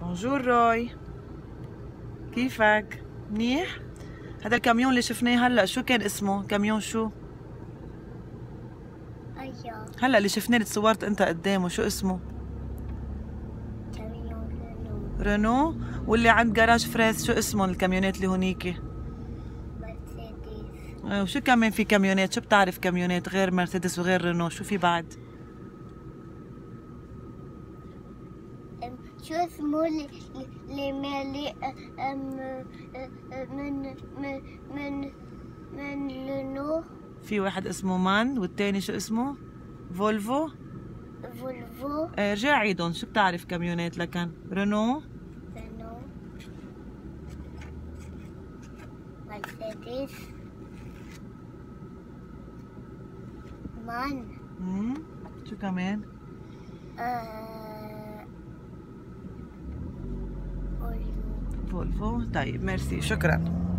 بونجور روي، كيفك؟ منيح؟ هذا الكاميون اللي شفناه هلا شو كان اسمه؟ كاميون شو؟ أيوه هلا اللي شفناه اللي تصورت انت قدامه شو اسمه؟ كاميون رينو. واللي عند جراج فريس شو اسمه الكاميونات اللي هونيكي؟ مرسيدس. وشو كمان في كاميونات؟ شو بتعرف كاميونات غير مرسيدس وغير رينو؟ شو في بعد؟ شو اسمه اللي مالي من لونو؟ في واحد اسمه مان والتاني شو اسمه؟ فولفو. فولفو. ارجع عيدهم، شو بتعرف كاميونات لكن؟ رينو، رينو، مرسيدس، مان. شو كمان؟ فولفو. فولفو. طيب ميرسي، شكرا.